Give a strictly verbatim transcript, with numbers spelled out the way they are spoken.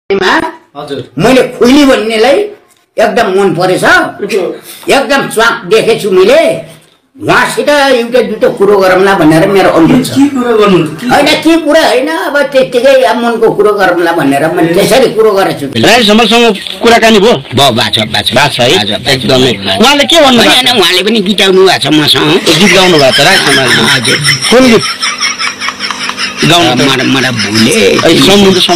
मैले खुइली भन्नेलाई एकदम मन परेछ एकदम च्वाक देखेछु मैले उहाँसित एउटा दुईटा कुरो गरौँला भनेर मेरो अनुरोध छ के कुरा गर्नु हैन के कुरा हैन अब त्यतिकै मनको कुरो गरौँला भनेर मैले त्यसरी कुरो गरेछु राई समलसँग कुराकानी भयो भयो बाछ बाछ बाछ है एकदमै उहाँले के भन्नु हैन उहाँले पनि गीताउनु भएको छ मसँग गीत गाउनु भएको छ राई समाज हजुर कुन गीत गाउनु मलाई भुले